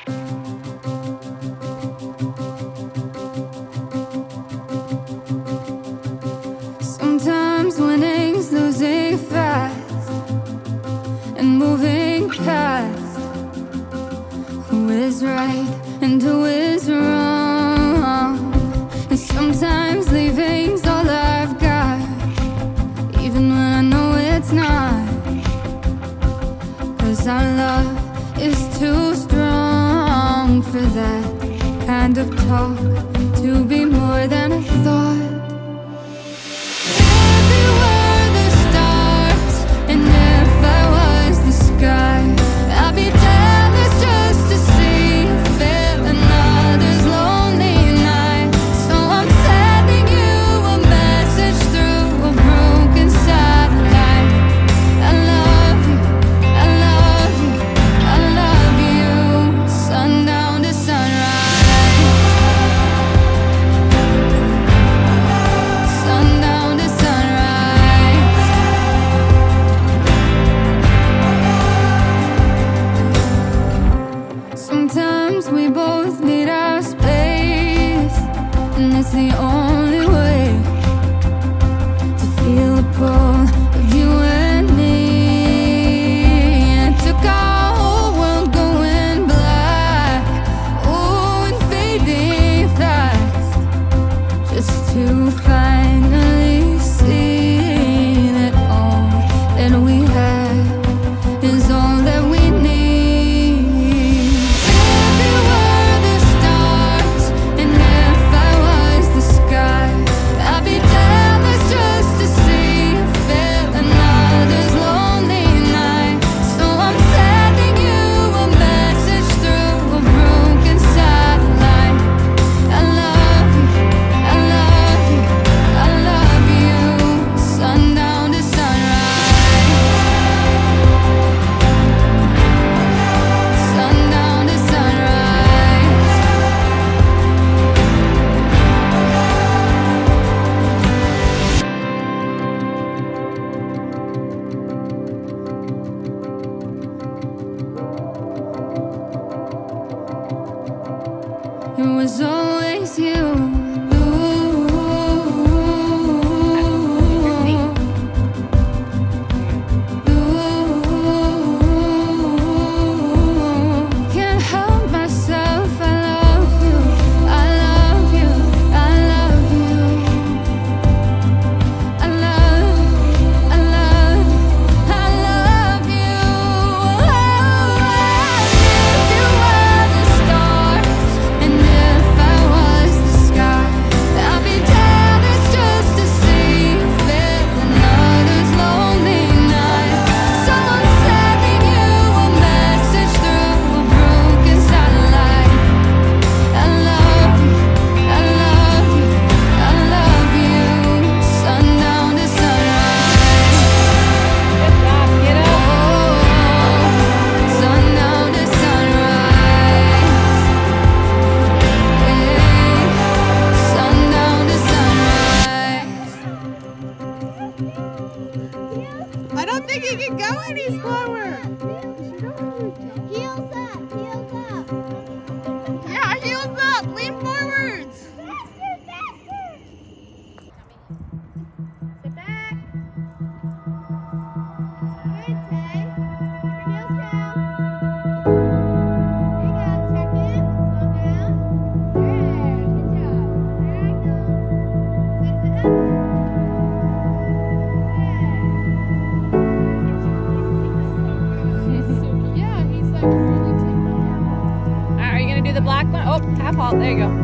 Sometimes winning's losing fast and moving past who is right and who is wrong. And sometimes leaving's all I've got, even when I know it's not. 'Cause our love is too strong for that kind of talk to be more than a thought. I'll be jealous just to see you feel another's lonely night. So I'm sending you a message through a broken satellite. I love you, I love you, I love you. Sundown to sunrise. Sundown to sunrise. Sometimes we both need our space, and it's the only way to feel the pull of you and me. And it took our whole world going black, oh, and fading fast, just to finally see that all that we have is all that we need. It was always you. Can't help myself, I love you, I love you, I love you. I love, I love, I love you. If you were the stars and if I was the sky, I'd be jealous just to see you feel another's lonely night. So I'm sending you a message through a broken satellite. I love you, I love you, I love you. Sundown to sunrise. Good job, kiddo. Sundown to sunrise. Sundown to sunrise. I don't think you can go any slower. Heels up, heels up. Yeah, heels up. Lean forwards. Faster, faster. Sit back. Good, Tay. Keep your heels down. There you go, check in. Slow down. Good, good job. There I go. Sit up. Yeah, he's like really taking it. All right, are you gonna do the black one? Oh, half halt. There you go.